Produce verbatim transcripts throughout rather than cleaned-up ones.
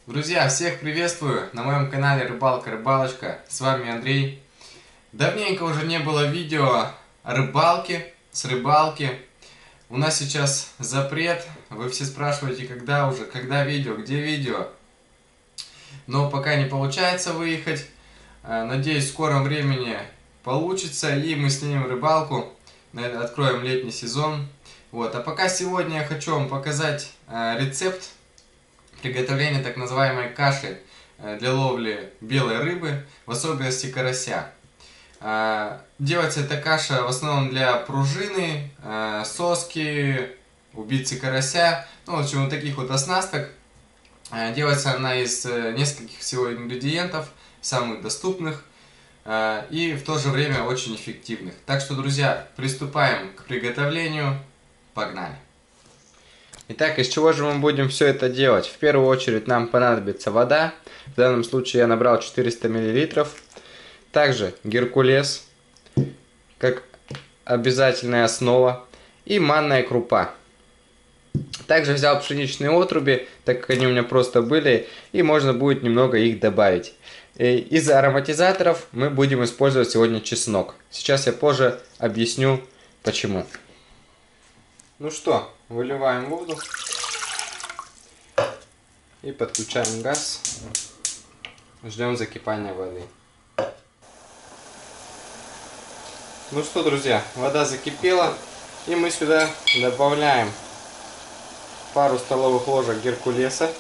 Друзья, всех приветствую на моем канале Рыбалка-Рыбалочка. С вами Андрей. Давненько уже не было видео о рыбалке, с рыбалки. У нас сейчас запрет. Вы все спрашиваете, когда уже, когда видео, где видео. Но пока не получается выехать. Надеюсь, в скором времени получится, и мы снимем рыбалку. Откроем летний сезон. Вот. А пока сегодня я хочу вам показать рецепт приготовления так называемой каши для ловли белой рыбы, в особенности карася. Делается эта каша в основном для пружины, соски, убийцы карася, ну, в общем, вот таких вот оснасток. Делается она из нескольких всего ингредиентов, самых доступных и в то же время очень эффективных. Так что, друзья, приступаем к приготовлению. Погнали! Итак, из чего же мы будем все это делать? В первую очередь нам понадобится вода. В данном случае я набрал четыреста миллилитров. Также геркулес, как обязательная основа. И манная крупа. Также взял пшеничные отруби, так как они у меня просто были. И можно будет немного их добавить. Из ароматизаторов мы будем использовать сегодня чеснок. Сейчас я позже объясню почему. Ну что, выливаем воду и подключаем газ. Ждем закипания воды. Ну что, друзья, вода закипела, и мы сюда добавляем пару столовых ложек геркулеса.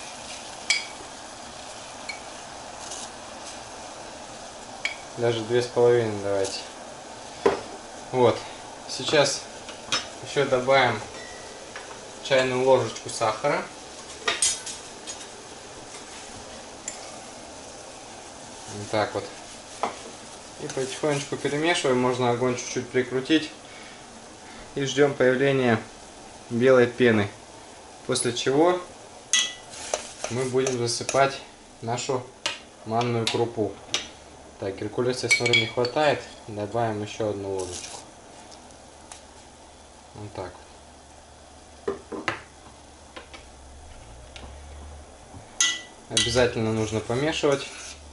Даже две с половиной давайте. Вот. Сейчас еще добавим чайную ложечку сахара. Вот так вот. И потихонечку перемешиваем. Можно огонь чуть-чуть прикрутить. И ждем появления белой пены. После чего мы будем засыпать нашу манную крупу. Так, геркулеса, смотрю, не хватает. Добавим еще одну ложечку. Вот так вот. Обязательно нужно помешивать.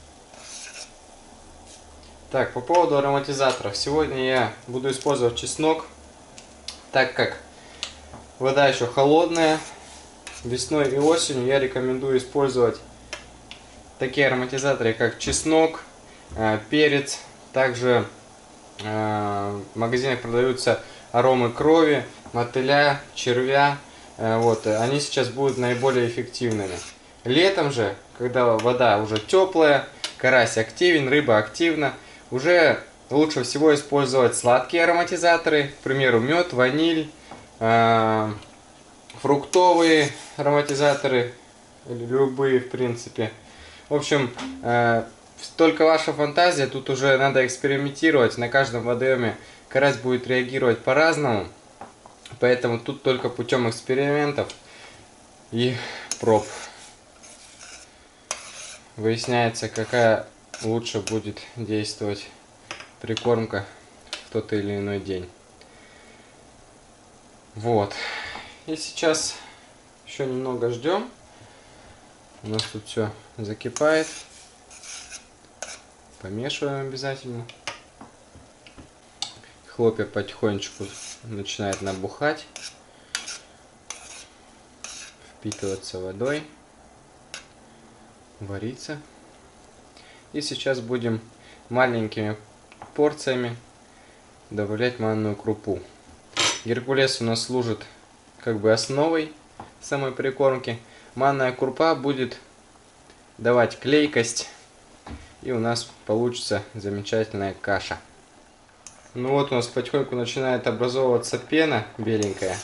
Так, по поводу ароматизаторов. Сегодня я буду использовать чеснок, так как вода еще холодная. Весной и осенью я рекомендую использовать такие ароматизаторы, как чеснок, перец. Также в магазинах продаются аромы крови, мотыля, червя. Вот, они сейчас будут наиболее эффективными. Летом же, когда вода уже теплая, карась активен, рыба активна, уже лучше всего использовать сладкие ароматизаторы, к примеру, мед, ваниль, э, фруктовые ароматизаторы, любые в принципе. В общем, э, только ваша фантазия, тут уже надо экспериментировать, на каждом водоеме карась будет реагировать по-разному, поэтому тут только путем экспериментов и проб выясняется, какая лучше будет действовать прикормка в тот или иной день. Вот. И сейчас еще немного ждем. У нас тут все закипает. Помешиваем обязательно. Хлопья потихонечку начинают набухать, впитываться водой, вариться. И сейчас будем маленькими порциями добавлять манную крупу. Геркулес у нас служит как бы основой самой прикормки. Манная крупа будет давать клейкость, и у нас получится замечательная каша. Ну вот у нас потихоньку начинает образовываться пена беленькая.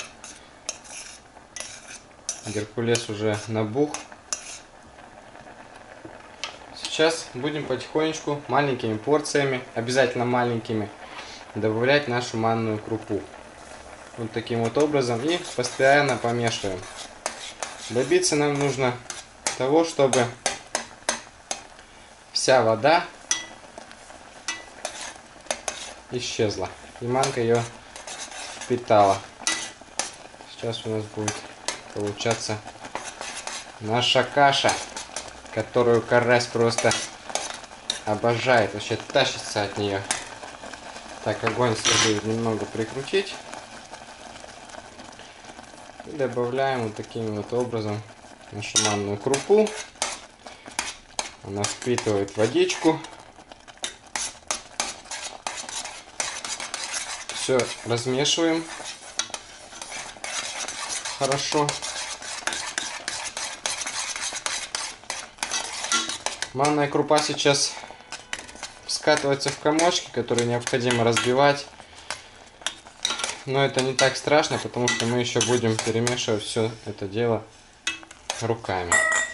Геркулес уже набух. Сейчас будем потихонечку, маленькими порциями, обязательно маленькими, добавлять нашу манную крупу. Вот таким вот образом, и постоянно помешиваем. Добиться нам нужно того, чтобы вся вода исчезла, и манка ее впитала. Сейчас у нас будет получаться Наша каша, которую карась просто обожает, вообще тащится от нее. Так, огонь следует немного прикрутить. И добавляем вот таким вот образом нашу манную крупу. Она впитывает водичку. Все размешиваем хорошо. Манная крупа сейчас скатывается в комочки, которые необходимо разбивать. Но это не так страшно, потому что мы еще будем перемешивать все это дело руками.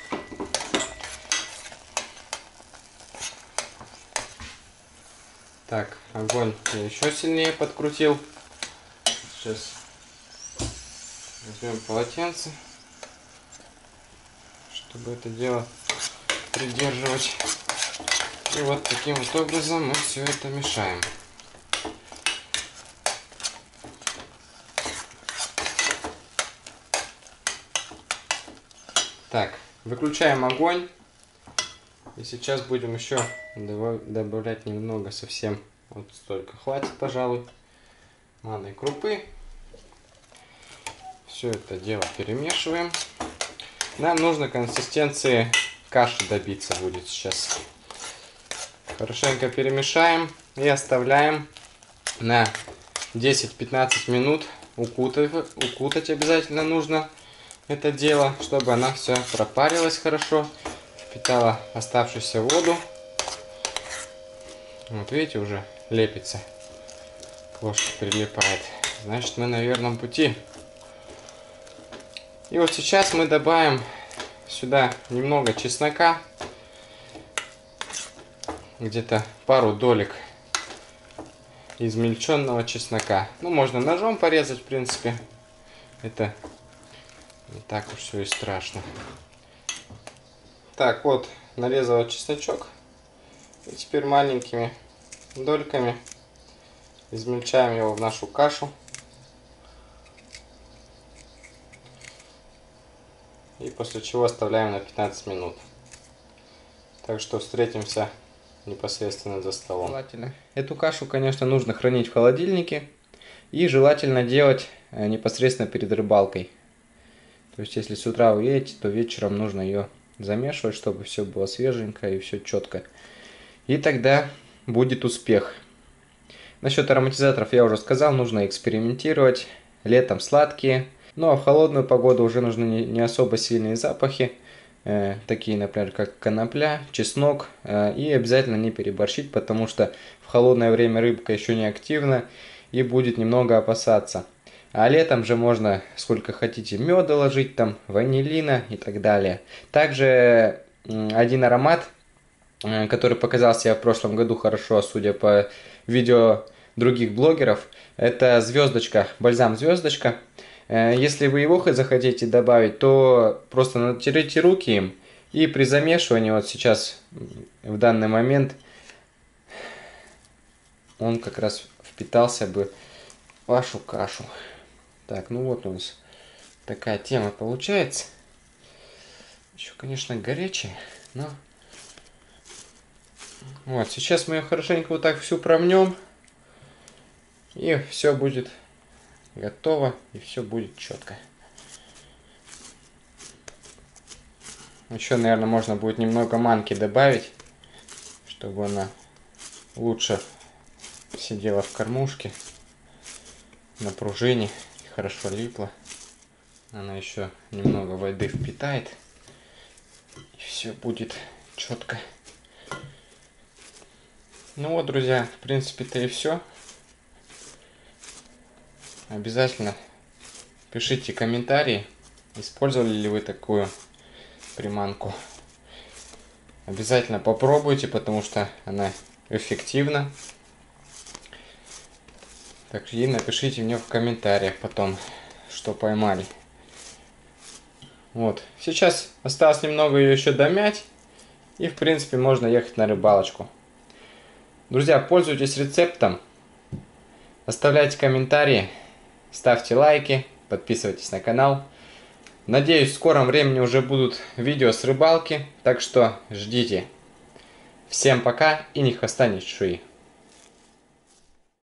Так, огонь я еще сильнее подкрутил. Сейчас возьмем полотенце, чтобы это дело придерживать. И вот таким вот образом мы все это мешаем. Так, выключаем огонь. И сейчас будем еще добавлять немного, совсем вот столько хватит, пожалуй, манной крупы. Все это дело перемешиваем. Нам нужно консистенции каши добиться будет сейчас. Хорошенько перемешаем и оставляем на десять-пятнадцать минут. Укутать, укутать обязательно нужно это дело, чтобы она все пропарилась хорошо, впитала оставшуюся воду. Вот видите, уже лепится, к ложке прилипает. Значит, мы на верном пути. И вот сейчас мы добавим сюда немного чеснока, где-то пару долек измельченного чеснока. Ну, можно ножом порезать, в принципе. Это не так уж все и страшно. Так, вот, нарезал чесночок. И теперь маленькими дольками измельчаем его в нашу кашу. И после чего оставляем на пятнадцать минут. Так что встретимся непосредственно за столом. Желательно. Эту кашу, конечно, нужно хранить в холодильнике. И желательно делать непосредственно перед рыбалкой. То есть, если с утра вы едете, то вечером нужно ее замешивать, чтобы все было свеженько и все четко. И тогда будет успех. Насчет ароматизаторов я уже сказал, нужно экспериментировать. Летом сладкие. Ну а в холодную погоду уже нужны не особо сильные запахи. Э, такие, например, как конопля, чеснок. Э, и обязательно не переборщить, потому что в холодное время рыбка еще не активна и будет немного опасаться. А летом же можно сколько хотите меда ложить, там ванилина и так далее. Также один аромат, который показал себя в прошлом году хорошо, судя по видео других блогеров, это звездочка, бальзам звездочка. Если вы его захотите добавить, то просто натерите руки им и при замешивании, вот сейчас в данный момент, он как раз впитался бы в вашу кашу. Так, ну вот у нас такая тема получается. Еще, конечно, горячая, но... Вот, сейчас мы ее хорошенько вот так всю промнем. И все будет готово, и все будет четко. Еще, наверное, можно будет немного манки добавить, чтобы она лучше сидела в кормушке, на пружине. Хорошо липла. Она еще немного воды впитает. И все будет четко. Ну вот, друзья, в принципе-то и все. Обязательно пишите комментарии, использовали ли вы такую приманку. Обязательно попробуйте, потому что она эффективна. Так, и напишите мне в комментариях потом, что поймали. Вот. Сейчас осталось немного ее еще домять. И, в принципе, можно ехать на рыбалочку. Друзья, пользуйтесь рецептом. Оставляйте комментарии. Ставьте лайки. Подписывайтесь на канал. Надеюсь, в скором времени уже будут видео с рыбалки, так что ждите. Всем пока и ни хвоста, ни чешуи.